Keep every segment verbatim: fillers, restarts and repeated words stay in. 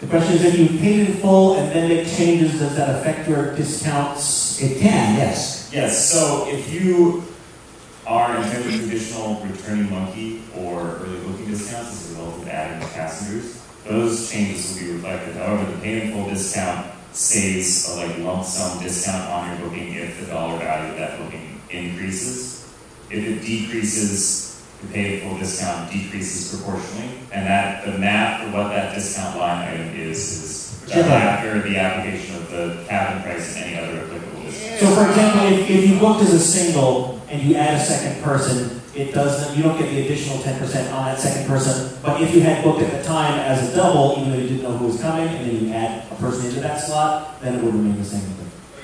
The question is, if you paid in full and then make changes, does that affect your discounts? It can, yes. Yes, so if you are intending traditional returning monkey or early booking discounts as a result of adding passengers, those changes will be reflected. However, the pay in full discount stays a like lump sum discount on your booking if the dollar value of that booking increases. If it decreases, the pay in full discount decreases proportionally, and that the math for what that discount line item is is Sure. after the application of the cabin price and any other applicable discount. So for example, if, if you booked as a single and you add a second person, it doesn't, you don't get the additional ten percent on that second person, but if you had booked at the time as a double, even though you didn't know who was coming, and then you add a person into that slot, then it would remain the same thing.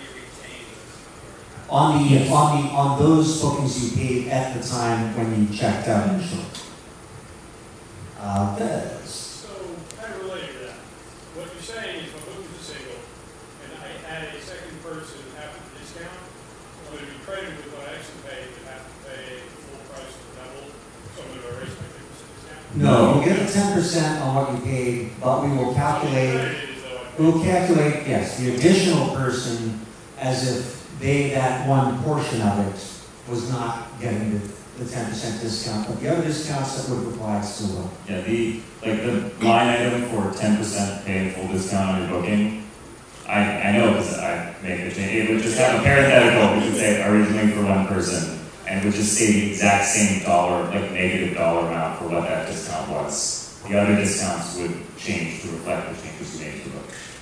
On the, on the, on those bookings you paid at the time when you checked out initially. Uh, that's, So, kind of related to that, what you're saying is if I book as a single, and I add a second person after the discount, I'm going to be credited with what I actually paid, and have to pay the full price of the double, so I'm going to erase my fifty percent discount. no, you get the ten percent on what you paid, but we will calculate, Credited as though I we will calculate, yes, the additional person as if they, that one portion of it was not getting the, the ten percent discount, but the other discounts that would apply still will. Yeah, the like the line item for ten percent pay in full discount on your booking, I, I know because I made the change. It would just have a parenthetical which would say originally for one person, and it would just say the exact same dollar, like negative dollar amount for what that discount was. The other discounts would change to reflect the changes you made to the book.